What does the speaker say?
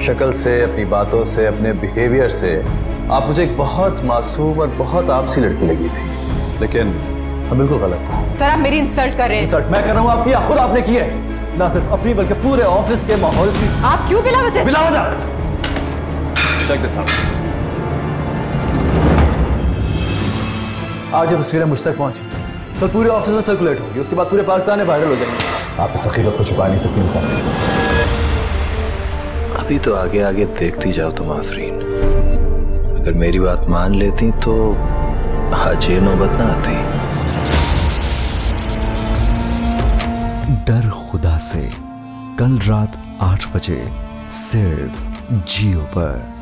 शक्ल से, अपनी बातों से, अपने बिहेवियर से आप मुझे एक बहुत मासूम और बहुत आपसी लड़की लगी थी, लेकिन हम बिल्कुल गलत था। सर आप मेरी इंसल्ट कर रहे हैं। इंसल्ट मैं कर रहा हूँ आपकी या खुद आपने की है? ना सिर्फ अपनी बल्कि पूरे ऑफिस के माहौल की। आप क्यों बिला वजह? बिला वजह? Check this out. आज ये तस्वीरें मुझ तक पहुंची, कल पूरे ऑफिस में सर्कुलेट होगी, उसके बाद पूरे पाकिस्तान में वायरल हो जाएंगे। आप इस हकीकत को छुपा नहीं सकती इंसान। अभी तो आगे आगे देखती जाओ तुम आफरीन। अगर मेरी बात मान लेती तो आज ये नौबत ना आती। डर खुदा से, कल रात 8 बजे सिर्फ जियो पर।